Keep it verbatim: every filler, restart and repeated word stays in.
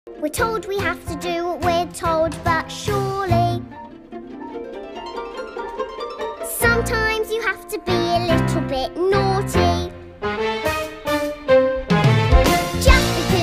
We're told we have to do what we're told, but surely sometimes you have to be a little bit